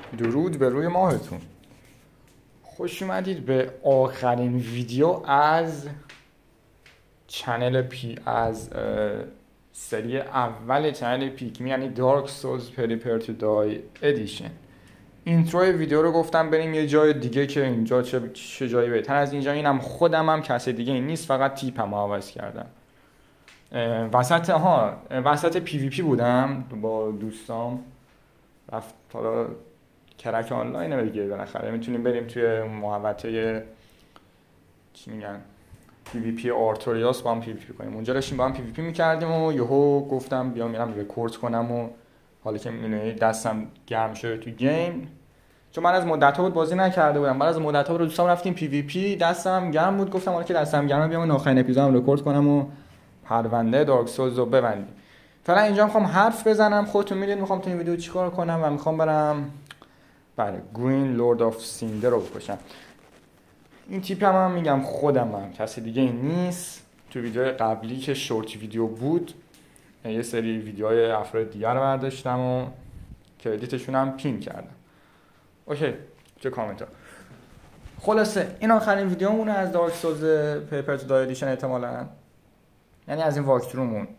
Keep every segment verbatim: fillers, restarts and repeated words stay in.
درود به روی ماهتون. خوش اومدید به آخرین ویدیو از چنل پی از سری اول چنل پیکمی، یعنی دارک سولز پریپر تو دای ادیشن. اینترو ویدیو رو گفتم بریم یه جای دیگه که اینجا چه, چه جایی بهتر از اینجا. اینم خودم هم کسی دیگه این نیست، فقط تیپم رو عوض کردم. وسط ها وسط پی وی پی بودم با دوستام، رفت حالا کرک آنلاینه دیگه، بالاخره میتونیم بریم توی محوطه چی میگن پی وی پی آرتوریاس با هم پی وی پی کنیم. اونجا داشتیم با هم پی وی پی میکردیم و یهو گفتم بیام میرم رکورد کنم و حالا که میبینی دستم گرم شده تو گیم، چون من از مدت‌ها بود بازی نکرده بودم. بعد از مدت‌ها بود دوستام رفتیم پی وی پی، دستم گرم بود، گفتم حالا که دستم گرمه بیام آخرین اپیزودم رکورد کنم و پرونده دارک سولز رو ببندیم. فعلا اینجا میخوام حرف بزنم، خودتون میدونید میخوام تو این ویدیو چیکار کنم و میخوام برم بله گرین لورد آف سیندر رو بکشم. این تیپ هم, هم میگم خودم هم کسی دیگه این نیست. تو ویدیو قبلی که شورت ویدیو بود یه سری ویدیوهای افراد دیگر رو برداشتم و کردیتشون هم پین کردم. اوکی چه کامنت ها. خلاصه این آخرین ویدیومونه از دارک سولز پیپر تو دای ادیشن احتمالاً، یعنی از این واکترومون،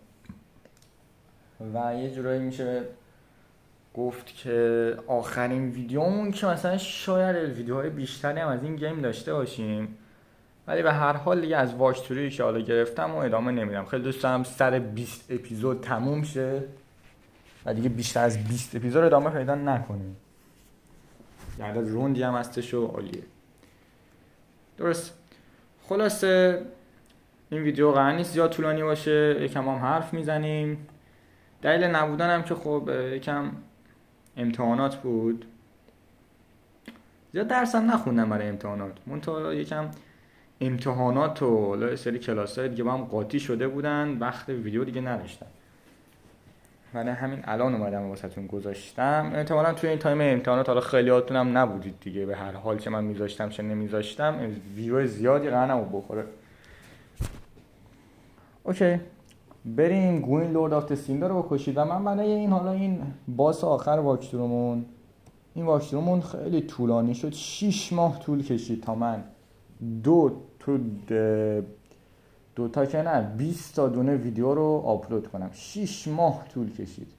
و یه جورایی میشه گفت که آخرین ویدیومون که مثلا شاید ویدیوهای بیشتری هم از این گیم داشته باشیم، ولی به هر حال دیگه از واکتوری که حالا گرفتم و ادامه نمیدم. خیلی دوست دارم سر بیست اپیزود تموم شه و دیگه بیشتر از بیست اپیزود ادامه پیدا نکنیم. یعنی روندی هم هستش و عالیه. درست. خلاصه این ویدیو قرار نیست زیاد طولانی باشه، یکم هم حرف میزنیم. دلیل نبودنم که خب یکم امتحانات بود، زیاد درسم نخوندم برای امتحانات، منتها یکم امتحانات و سری کلاس‌های دیگه با هم قاطی شده بودن، وقت ویدیو دیگه نداشتم، من همین الان اومدم واسهتون گذاشتم. احتمالاً توی این تایم امتحانات حالا خیلیاتونم نبودید دیگه، به هر حال چه من میذاشتم چه نمیذاشتم ویدیو زیادی قرارم بخوره. اوکی بریم گوین لورد آف سیندر رو بکشید. و من برای این حالا این باس آخر واکترومون، این واکترومون خیلی طولانی شد، شیش ماه طول کشید تا من دو تو دو تا که نه بیست تا دونه ویدیو رو آپلود کنم. شیش ماه طول کشید،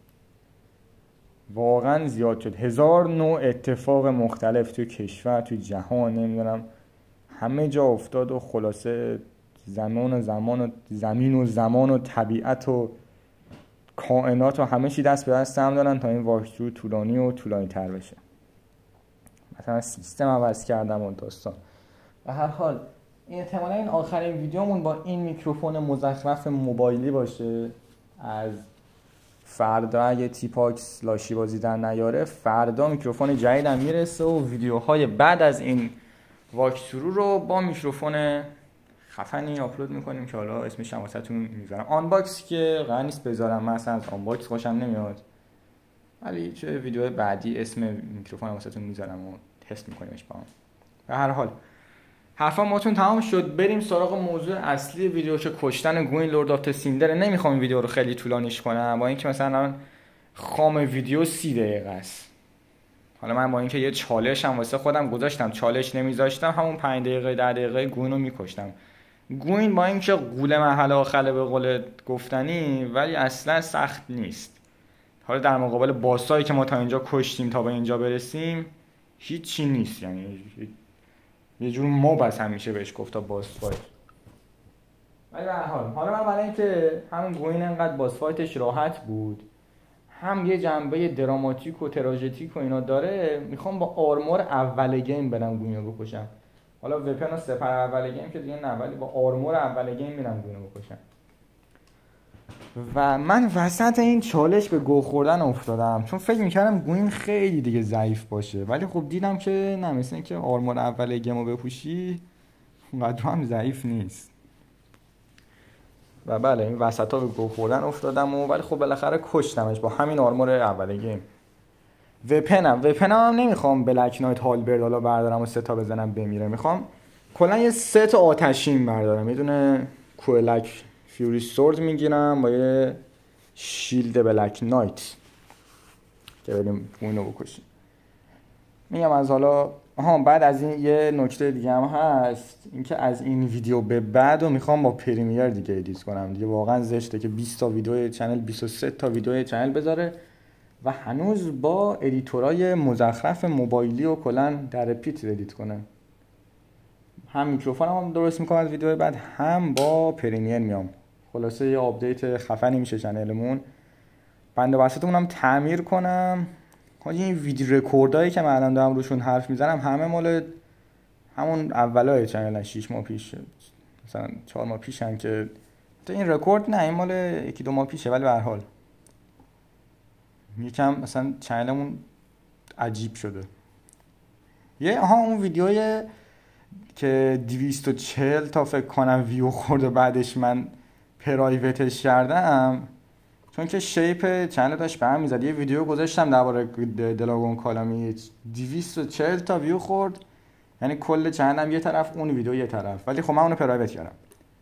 واقعا زیاد شد. هزار نوع اتفاق مختلف تو کشور تو جهان نمیدونم همه جا افتاد و خلاصه زمان و زمان و زمین و زمان و طبیعت و کائنات و همه چی دست به دست هم دارن تا این واکترو طولانی و طولانی تر بشه. مثلا سیستم عوض کردم و داستان. و هر حال این احتمالا این آخرین ویدیومون با این میکروفون مزخرف موبایلی باشه. از فردا اگه تیپاکس لاشی بازی در نیاره، فردا میکروفون جدیدم میرسه و ویدیوهای بعد از این واکترو رو با میکروفون خفنی آپلود میکنیم که حالا اسمش هم واسهتون میذارم. آنباکس که قرار نیست بذارم، من اصلا از آنباکس خوشم نمیاد، ولی چه ویدیو بعدی اسم میکروفون هم واسهتون میذارم و تست میکنیمش با هم. به هر حال حرفا ماتون تمام شد، بریم سراغ موضوع اصلی ویدیو که کشتن گوین لورد آف سیندر. نمیخوام ویدیو رو خیلی طولانیش کنم، با اینکه مثلا خام ویدیو سی دقیقه است. حالا من با اینکه یه چالش هم واسه خودم گذاشتم، چالش نمیذاشتم همون پنج دقیقه ده دقیقه گوین رو میکشتم. گوین با اینکه غول مرحله آخره به قول گفتنی، ولی اصلا سخت نیست. حالا در مقابل باسایی که ما تا اینجا کشتیم تا به اینجا برسیم هیچی نیست، یعنی یه جور موب هم میشه بهش گفت تا باس فایت. ولی به هر حال حالا من برای اینکه همون گوین انقدر باس فایتش راحت بود، هم یه جنبه دراماتیک و تراژدیک و اینا داره، میخوام با آرمور اول گیم برم گوین رو بکشم. حالا وپن و سپر اول گیم که دیگه نه، ولی با آرمور اول گیم میرم گوین رو بکشم. و من وسط این چالش به گو خوردن افتادم، چون فکر میکردم گوین خیلی دیگه ضعیف باشه، ولی خب دیدم که نه، مثل این که آرمور اول گیم رو بپوشی اونقدر هم ضعیف نیست. و بله این وسط ها به گو خوردن افتادم و ولی خب بالاخره کشتمش با همین آرمور اول گیم. وپنم وپنم هم نمیخوام بلک نایت هالبرد حالا بردارم و سه تا بزنم بمیره، میخوام کلا یه ست آتشین بردارم. یه دونه کوئلک فیوری سورد میگیرم با یه شیلد بلک نایت که بریم اونو بکشیم. میگم از حالا آها بعد از این یه نکته دیگه هم هست، اینکه از این ویدیو به بعد رو میخوام با پریمیر دیگه ادیت کنم دیگه. واقعا زشته که بیست تا ویدیو چنل، بیست و سه تا ویدیو چنل بذاره و هنوز با ادیتورای مزخرف موبایلی و کلا در رپیت ادیت کنه. هم میکروفونم هم درست میکنم از ویدیو بعد، هم با پریمیر میام. خلاصه یه آپدیت خفنی میشه چنلمون. بنده بساطمون هم تعمیر کنم. حاجی این ویدیو رکوردایی که من الان دارم روشون حرف میزنم همه مال همون اولای چنل، شش ماه پیش مثلا چهار ماه پیشن که تو این رکورد نه، این مال یکی دو ماه پیشه، ولی به هر حال یکم مثلا چنلمون عجیب شده. یه آها اون ویدیوی که دویست و چهل تا فکر کنم ویو خورده بعدش من پرایوتش کردم، چون که شیپ چنل داشت به هم میزد. یه ویدیو گذاشتم درباره دلاگون کالامی، دویست و چهل تا ویو خورد، یعنی کل چنلم یه طرف، اون ویدیو یه طرف، ولی خب من اونو پرایوت کردم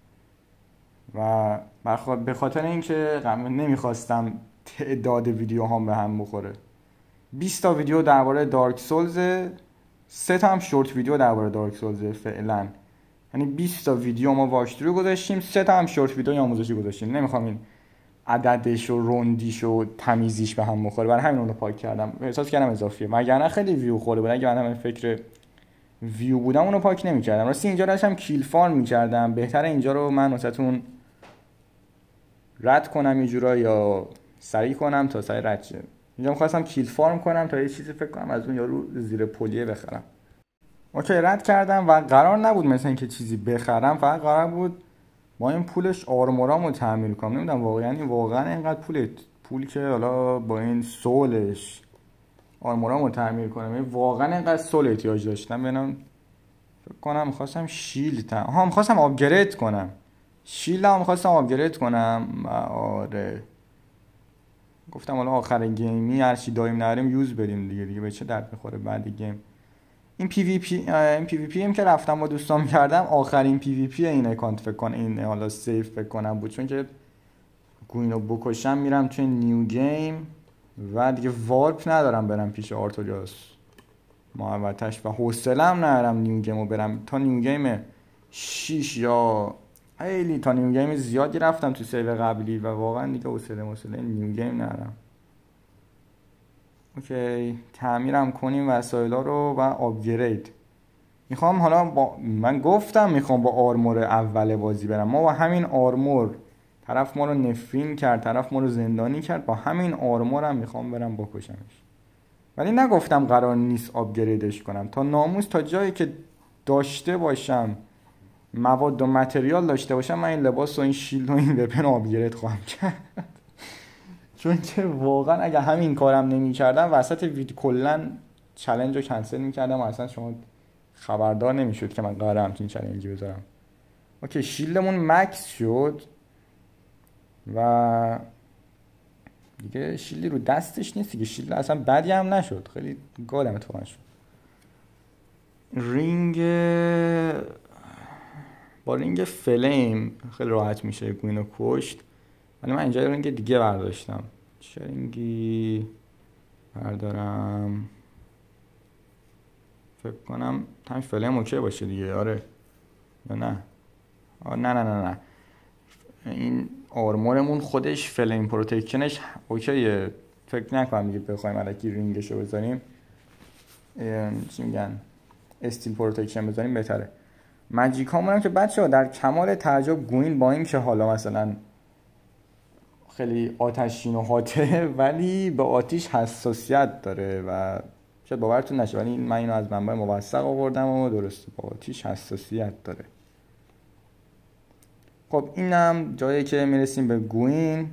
و به خاطر اینکه نمیخواستم تعداد ویدیو هم به هم بخوره. بیست تا ویدیو درباره دارک سولز، سه تا هم شورت ویدیو درباره دارک سولز فعلا، یعنی بیست تا ویدیو ما واکثرو گذاشتیم، سه تا هم شورت ویدیو آموزشی گذاشتیم. نمیخوام این عددش و روندیش و تمیزیش به هم بخوره، برای همین اونو پاک کردم. احساس کردم اضافیه، وگرنه خیلی ویو خورده بود. اگه من فکر ویو بودم اونو پاک نمی‌کردم. راستی اینجا داشتم کیل فارم می‌کردم، بهتره اینجا رو من واسهتون رد کنم یه جورا یا سریع کنم تا سریع رد شه. اینجا می‌خواستم کیل فارم کنم تا یه چیزی فکر کنم از اون یارو زیر پلیه بخرم. اوکی رد کردم و قرار نبود مثلا اینکه چیزی بخرم، فقط قرار بود با این پولش آرمورامو تعمیر کنم. نمیدونم واقعا این واقعا اینقدر پول پول که حالا با این سولش آرمورامو تعمیر کنم، این واقعا اینقدر سول احتیاج داشتم. ببینم فکر کنم می‌خواستم شیلد تا ها می‌خواستم آپگرید کنم، شیلدم می‌خواستم آپگرید کنم. آره گفتم حالا آخر گیمی هر چی دایم نریم یوز بریم دیگه دیگه به چه درد می‌خوره بعد گیم. این پی وی پی این پی وی پی هم که رفتم با دوستام کردم، آخرین پی وی پی این اکانت فکر کنم، این حالا سیف فکر کنم بود، چون که گوینو بکشم میرم توی نیو گیم و دیگه وارپ ندارم برم پیش آرتوریاس محوطش و حوصله‌ام ندارم نیو گیمو برم. تا نیو گیم شش یا خیلی تا نیو گیم زیادی رفتم تو سیو قبلی و واقعا دیگه حوصله حوصله نیو گیم ندارم. اوکی تعمیرم کنیم وسایلا رو و آپگرید. میخوام حالا با... من گفتم میخوام با آرمور اول بازی برم. ما با همین آرمور طرف ما رو نفرین کرد، طرف ما رو زندانی کرد، با همین آرمورم میخوام برم بکشمش. ولی نگفتم قرار نیست آپگریدش کنم. تا ناموس تا جایی که داشته باشم، مواد و متریال داشته باشم، من این لباس و این شیلد و این وپن آپگرید خواهم کرد. چون که واقعا اگه همین کارم نمی کردم وسط ویدیو کلن چالش رو کنسل می کردم و اصلا شما خبردار نمی شد که من قراره همچین چالنجی بذارم. اوکی شیلدمون مکس شد و دیگه شیلدی رو دستش نیست دیگه. شیلد اصلا بدی هم نشد، خیلی گالم اتفاقا شد. رینگ با رینگ فلیم خیلی راحت میشه گوینو کشت، ولی من اینجا رینگ دیگه برداشتم. چه رینگی بردارم؟ فکر کنم همین فلیم اوکی باشه دیگه. آره یا نه؟ آه نه نه نه نه این آرمورمون خودش فلیم پروتکشنش اوکیه. فکر نکنم دیگه بخوایم الکی رینگشو بذاریم، چی میگن، استیل پروتکشن بذاریم بهتره. ماجیک هامون که بچه‌ها در کمال تعجب گوین با این که حالا مثلا خیلی آتشین و هاته ولی به آتیش حساسیت داره و شاید باورتون نشه، ولی من اینو از منبع موثق آوردم و درسته با آتیش حساسیت داره. خب اینم جایی که میرسیم به گوین.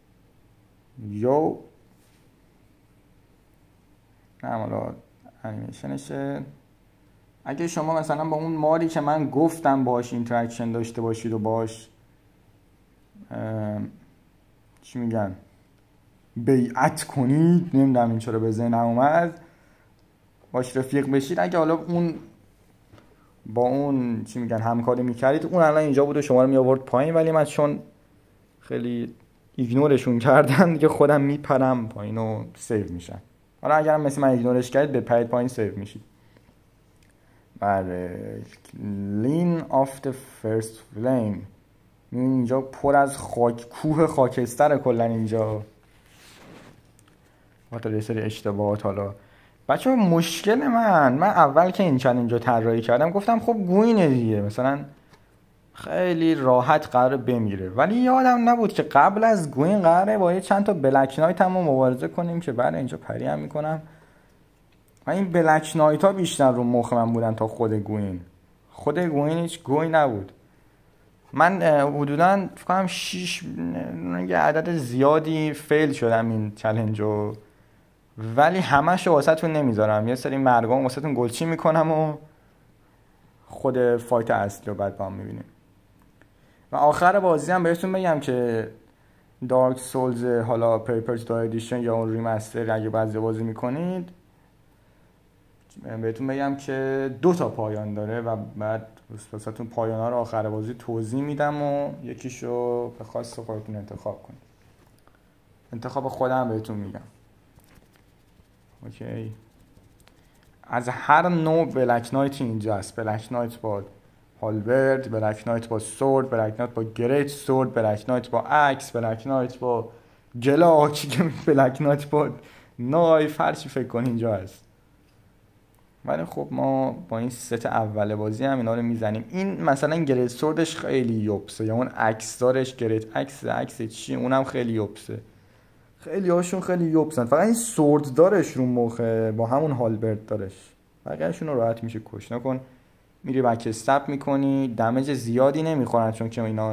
یو نه حالا انیمیشنشه. اگه شما مثلا با اون ماری که من گفتم باهاش اینتراکشن داشته باشید و باهاش چی میگن بیعت کنید، نمیدونم این چرا به ذهنم اومد، باش رفیق بشید، اگه حالا اون با اون چی میگن همکاری میکردید، اون الان اینجا بود و شما رو میآورد پایین، ولی من چون خیلی ایگنورشون کردم دیگه خودم میپرم پایین و سیو میشن. حالا اگرم مثل من ایگنورش کردید به پرید پایین سیو میشید. بله لین آف the first flame. اینجا پر از خاک، کوه خاکستر کلا اینجا. حالا یه سری اشتباهات. حالا بچه مشکل من من اول که این چلنج رو طراحی کردم گفتم خب گوینه دیگه، مثلا خیلی راحت قراره بمیره، ولی یادم نبود که قبل از گوین قراره با یه چند تا بلک نایت هم مبارزه کنیم که بعد اینجا پری هم میکنم. و این بلک نایت ها بیشتر رو مخ من بودن تا خود گوین. خود گوین هیچ گوی نبود. من حدودا فکر کنم شش یه عدد زیادی فیل شدم این چلنج رو، ولی همش رو واسه تون نمیذارم، یه سری مرگام واسه تون گلچی میکنم و خود فایت اصلی رو بعد با هم میبینیم. و آخر بازی هم بهتون بگم که دارک سولز حالا پیپرز دو ادیشن یا اون ریمستر اگه بعضی بازی میکنید بهتون بگم که دو تا پایان داره و بعد واسهتون پایان ها رو آخر بازی توضیح میدم و یکیشو به خواست خودتون انتخاب کنید. انتخاب خودم بهتون میگم. اوکی. از هر نوع بلک نایت اینجا هست. بلک نایت با هالبرد، بلک نایت با سورد، بلک نایت با گریت سورد، بلک نایت با اکس، بلک نایت با گلاک، بلک نایت با نایف، هر چی فکر کنی اینجا هست. ولی خب ما با این ست اول بازی هم اینا رو میزنیم. این مثلا گریت سوردش خیلی یوبسه، یا اون اکس دارش گریت اکس اکس چی اونم خیلی یوبسه. خیلی هاشون خیلی یوبسن، فقط این سورد دارش رو مخه با همون هالبرد دارش، بقیه‌شون رو راحت میشه کش. نکن میری بک استپ میکنی، دمیج زیادی نمیخورن چون که اینا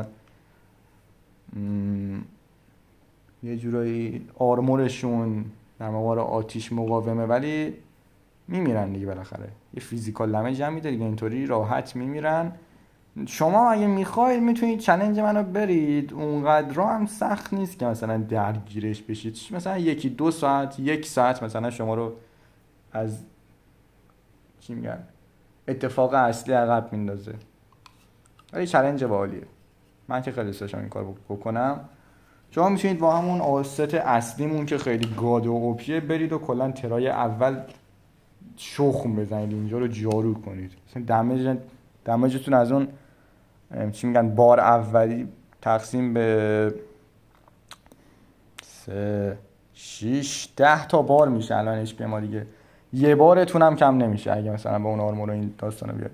م... یه جورایی آرمورشون در مقابل آتیش مقاومه، ولی میمیرن دیگه بالاخره. یه فیزیکال دمیج هم میده دیگه، اینطوری راحت میمیرن. شما اگه میخواید میتونید چالش منو برید، اونقدر هم سخت نیست که مثلا درگیرش بشید. مثلا یکی دو ساعت یک ساعت مثلا شما رو از چی میگن اتفاق اصلی عقب میندازه، ولی چالش باحالیه. من که خیلی دوست داشتم این کارو بکنم. شما میتونید با همون آست اصلیمون که خیلی گاد و اوپیه برید و کلا ترای اول شخم بزنید، اینجا رو جارو کنید. مثلا دمیج دمیجتون از اون چی میگن بار اولی تقسیم به سه شیش ده تا بار میشه الان اچ پی ما دیگه. یه بارتون هم کم نمیشه اگه مثلا با اون آرمور این داستانو بیاد.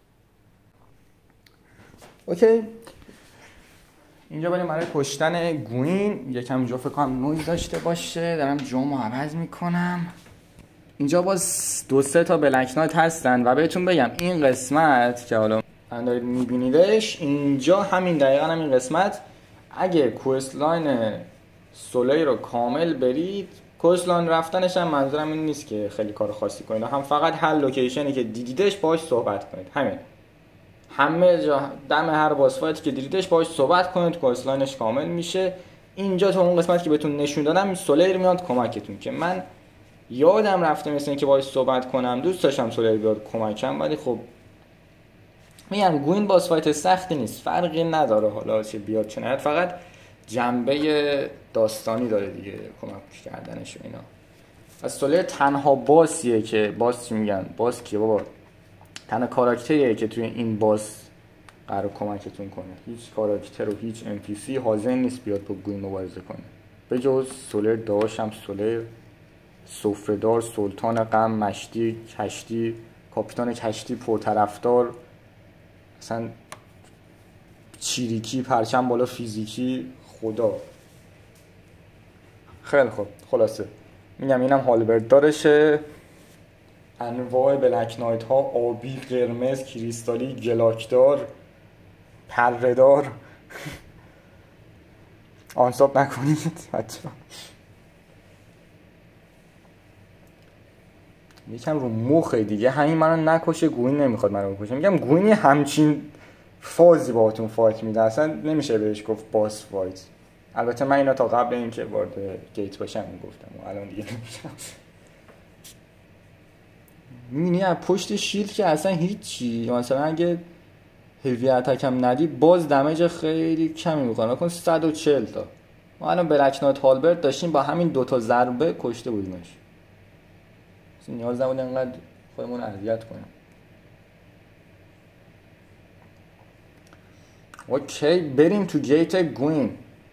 اوکی، اینجا بریم برای کشتن گوین. یکم اینجا فکر کنم نویز داشته باشه، دارم جامو عوض میکنم. اینجا باز دو سه تا بلک نایت هستن و بهتون بگم این قسمت که حالا من دارید میبینیدش، اینجا همین دقیقا همین قسمت اگه کوست لاین سولی رو کامل برید، کوست لاین رفتنش هم منظورم این نیست که خیلی کار خاصی کنید، هم فقط هر لوکیشنی که دیدیدش باهاش صحبت کنید. همین همه جا دم هر باس فایتی که دیدیدش باهاش صحبت کنید، کوست لاینش کامل میشه. اینجا تو اون قسمت که بهتون نشون دادم این سولیر میاد کمکتون، که من یادم رفته مثل اینکه باهاش صحبت کنم، دوست داشتم سولیر بیاد کمکم، ولی خب میگم گوین باس فایت سختی نیست، فرقی نداره حالا چه بیاد چه نیاد، فقط جنبه داستانی داره دیگه کمک کردنش و اینا. از سولیر تنها باسیه که باس چی میگن باس کیه بابا، تنها کاراکتریه که توی این باس قرار کمکتون کنه. هیچ کاراکتر و هیچ ام پی سی حاضر نیست بیاد با گوین مبارزه کنه به جز سولیر. داشتم سولیر، سفره‌دار، سلطان غم، مشتی، کشتی، کاپیتان کشتی پرطرفدار، مثلا چیریکی، پرچم بالا فیزیکی، خدا. خیلی خوب، خلاصه میگم اینم هالبرد دارشه. انواع بلک نایت ها آبی، قرمز، کریستالی، گلاکدار، پره‌دار. آنساب نکنید بچه‌ها. یکم رو مخه دیگه، همین منو نکشه، گوین نمیخواد منو بکشه. میگم گوینی همچین فازی باهاتون فایت میده، اصلا نمیشه بهش گفت باس فایت. البته من اینا تا قبل اینکه وارد گیت باشم میگفتم و الان دیگه نمیشم. میبینی از پشت شیلد که اصلا هیچی، مثلا اگه هیوی اتک هم ندی باز دمیج خیلی کمی میکنه. نکن صد و چهل تا ما الان بلک نایت هالبرد داشتیم با همین دوتا ضربه کشته بودیمش. نیاز نبود انقدر خودمون رو اذیت کنیم. اوکی بریم تو گیت گوین.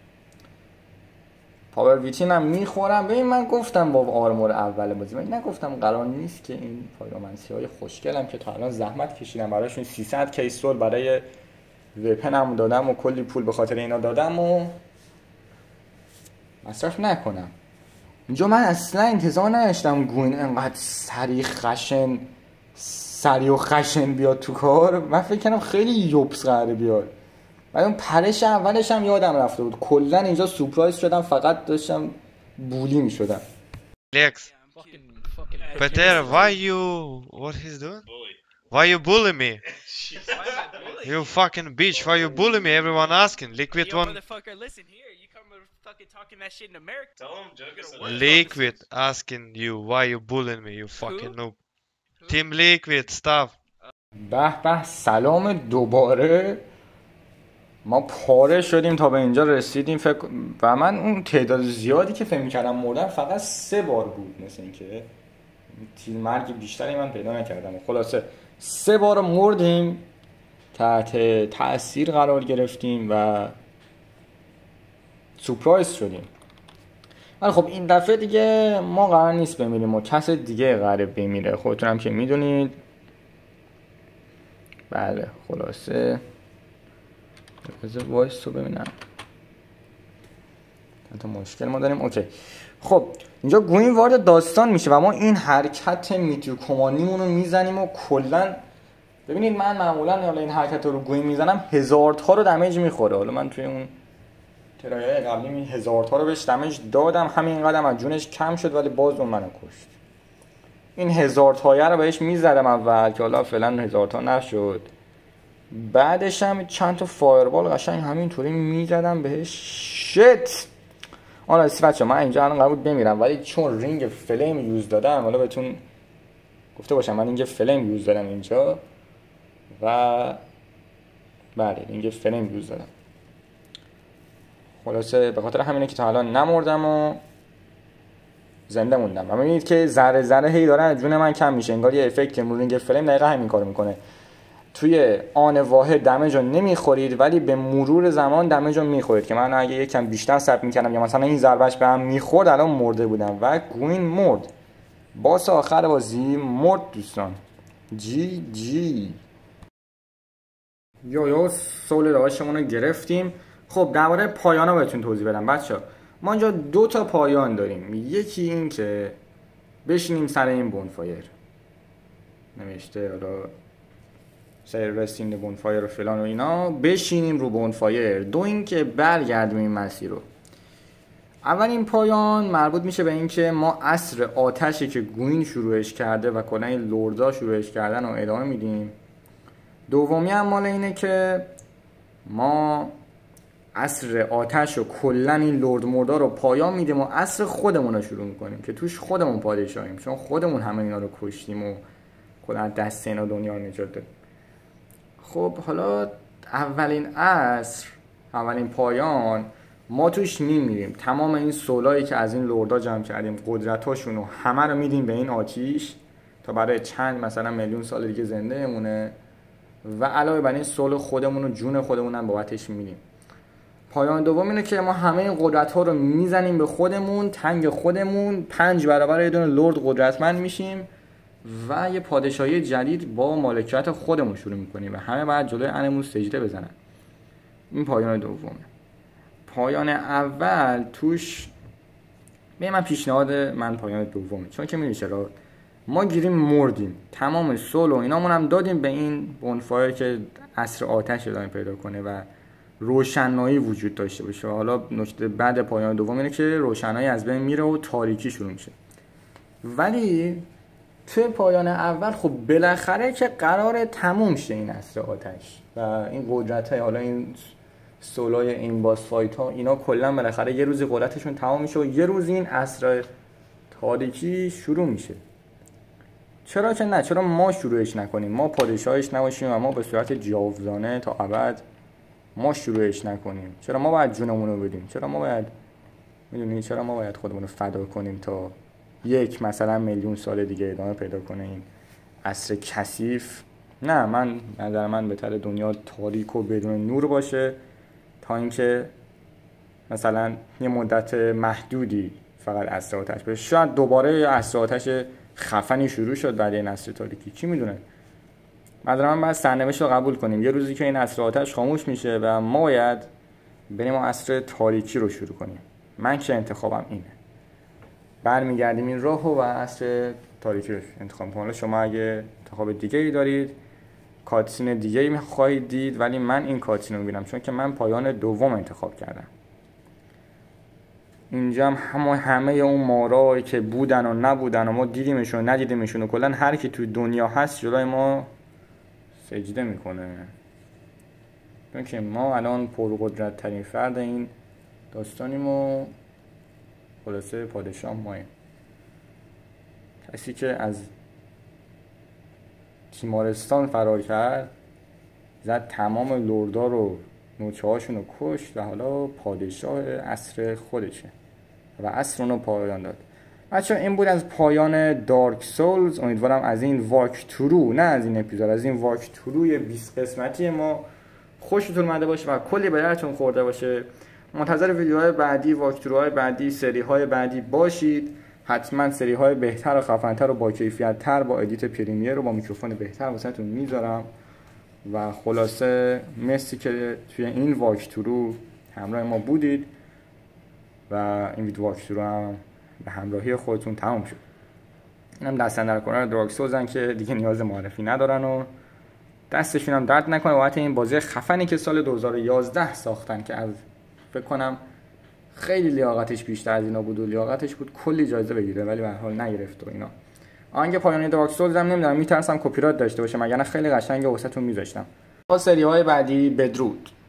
پاور ویتین هم میخورم. ببین من گفتم با آرمور اول بازی، من نگفتم قرار نیست که این پایرومنسی های خوشگلم که تا الان زحمت کشیدم براشون سیصد کیسول برای وپنم دادم و کلی پول به خاطر اینا دادم و مصرف نکنم. اینجا من اصلا انتظار نداشتم گوین انقدر سریع خشن سریع و خشن بیاد تو کار. من فکر کنم خیلی یوبس قراره بیاد. من اون پرش اولش هم یادم رفته بود. کلا اینجا سورپرایز شدم، فقط داشتم بولی می شدم. Lex, Peter, why you... what he's doing? Why you bully me? You fucking bitch, why you bully me? Everyone asking. Liquid Yo, one... motherfucker, listen here. You come fucking talking that shit in America. Tell him Juggus Liquid asking you, why you bullying me, you fucking noob. Team Liquid, stop. به به سلام دوباره. ما پاره شدیم تا به اینجا رسیدیم فکر و من اون تعداد زیادی که فکر می‌کردم مردم فقط سه بار بود. مثل اینکه تیر مرگ بیشتری من پیدا نکردم. خلاصه سه بار مردیم، تحت تأثیر قرار گرفتیم و سورپرایز شدیم. ولی خب این دفعه دیگه ما قرار نیست بمیریم و کس دیگه قراره بمیره. خودتونم که میدونید. بله خلاصه بذار وایس رو ببینم. تا مشکل ما داریم. اوکی خب اینجا گوین وارد داستان میشه و ما این حرکت میتیو کمانیمون رو میزنیم و کلا ببینید من معمولا حالا این حرکت رو گوین میزنم هزار تا رو دمیج میخوره. حالا من توی اون ترایای قبلی می هزار تا رو بهش دمیج دادم، همین قدم از جونش کم شد ولی باز اون منو کشت. این هزار تایه رو بهش میزدم اول که حالا فعلا هزار تا نشد. بعدش هم چند تا فایربال قشنگ همینطوری میزدم بهش. شت آن راستی بچه من اینجا الان قرار بود بمیرم ولی چون رینگ فلیم یوز دادم، حالا بهتون گفته باشم من رینگ فلیم یوز دادم اینجا و بله رینگ فلیم یوز دادم. خلاصه به خاطر همینه که تا الان نمردم و زنده موندم. و میبینید که ذره ذره هی داره از جون من کم میشه. انگار یه افکت رینگ فلیم دقیقا همین کارو میکنه. توی آن واحد دمیج رو نمیخورید ولی به مرور زمان دمیج رو میخورید که من اگه یکم بیشتر صبر میکردم یا مثلا این ضربهش به هم میخورد الان مرده بودم. و گوین مرد. باس آخر بازی مرد دوستان. جی جی یو یو سول داشتمون رو گرفتیم. خب درباره پایانا بهتون توضیح بدم بچه ها. ما اینجا دو تا پایان داریم. یکی این که بشینیم سر این بونفایر نوشته حالا سر رستینگ بونفایر و فلان و اینا، بشینیم رو بونفایر. دو این که برگردیم این مسیر رو. اولین پایان مربوط میشه به این که ما عصر آتشی که گوین شروعش کرده و کلا این لوردا شروعش کردن و ادامه میدیم. دومی هم مال اینه که ما عصر آتش و کلا این لرد مردا رو پایان میدیم و عصر خودمون رو شروع میکنیم که توش خودمون پادشاهیم، چون خودمون همه اینا رو کشتیم و کلا دست اینا دنیا رو نجات دادیم. خب حالا اولین عصر، اولین پایان ما توش میمیریم. تمام این سولایی که از این لردا جمع کردیم قدرتاشون رو همه رو میدیم به این آتیش تا برای چند مثلا میلیون سال دیگه زنده مونه و علاوه بر این سول خودمون و جون خودمون هم بابتش میدیم. پایان دوم اینه که ما همه این قدرت ها رو میزنیم به خودمون، تنگ خودمون، پنج برابر یه دونه لرد قدرتمند میشیم و یه پادشاهی جدید با مالکیت خودمون شروع میکنیم و همه باید جلوی انمون سجده بزنن. این پایان دومه. پایان اول توش به من پیشنهاد من پایان دومه، چون که میدونی چرا ما گیریم مردیم، تمام سول و اینامون هم دادیم به این بونفایر که عصر آتش ادامه پیدا کنه و روشنایی وجود داشته باشه. حالا نکته بعد پایان دوم اینه که روشنایی از بین میره و تاریکی شروع میشه. ولی توی پایان اول خب بالاخره که قراره تموم شه این عصر آتش و این قدرت های، حالا این سولای این باس فایت ها، اینا کلا بالاخره یه روزی قدرتشون تمام میشه و یه روز این عصر تاریکی شروع میشه. چرا که نه؟ چرا ما شروعش نکنیم؟ ما پادشاهش نباشیم و ما به صورت جاودانه تا ابد ما شروعش نکنیم؟ چرا ما باید جونمون رو بدیم؟ چرا ما باید، میدونی چرا ما باید خودمون رو فدا کنیم تا یک مثلا میلیون سال دیگه ادامه پیدا کنه این عصر کثیف. نه، من نظر من بهتر دنیا تاریک و بدون نور باشه تا اینکه مثلا یه مدت محدودی فقط عصر آتش بشه. شاید دوباره عصر آتش خفنی شروع شد بعد این عصر تاریکی، کی میدونه. نظر من باید سرنوشت رو قبول کنیم، یه روزی که این عصر آتش خاموش میشه و ما باید بریم عصر تاریکی رو شروع کنیم. من که انتخابم اینه، برمیگردیم این راهو و عصر تاریکی رو انتخاب کنیم. حالا شما اگه انتخاب دیگه ای دارید، کاتسین دیگه ای خواهید دید، ولی من این کاتسین رو میبینم چون که من پایان دوم انتخاب کردم. اینجا هم همه همه اون مارایی که بودن و نبودن و ما دیدیمشون و ندیدیمشون و کلا هر کی توی دنیا هست جلوی ما سجده میکنه، چون که ما الان پرقدرت ترین فرد این داستانیم و خلاصه پادشاه ماییم. کسی که از تیمارستان فرار کرد، زد تمام لردا رو نوچه هاشون رو کشت و حالا پادشاه عصر خودشه و عصر اونو پایان داد. بچه این بود از پایان دارک سولز. امیدوارم از این واک تورو، نه از این اپیزود، از این واک توروی بیست قسمتی ما خوشتون اومده باشه و کلی به درتون خورده باشه. منتظر ویدیوهای بعدی، واک توروهای بعدی، سریهای بعدی باشید. حتما سریهای بهتر و خفن‌تر و با کیفیت‌تر با ادیت پریمیر رو با میکروفون بهتر واسهتون میذارم. و خلاصه مرسی که توی این واک تورو همراه ما بودید و این ویدیو واک تورو هم به همراهی خودتون تمام شد. اینم دستن در کنار دارک سولزن که دیگه نیاز معرفی ندارن و دستشون هم درد نکنه بابت این بازی خفنی که سال دو هزار و یازده ساختن که از فکر کنم خیلی لیاقتش بیشتر از اینا بود و لیاقتش بود کلی جایزه بگیره ولی به هر حال نگرفت و اینا. آهنگ پایانی دارک سولز هم نمیدونم، میترسم کپی رایت داشته باشه، مگرنه خیلی قشنگه واسهتون میذاشتم. با سری‌های بعدی بدرود.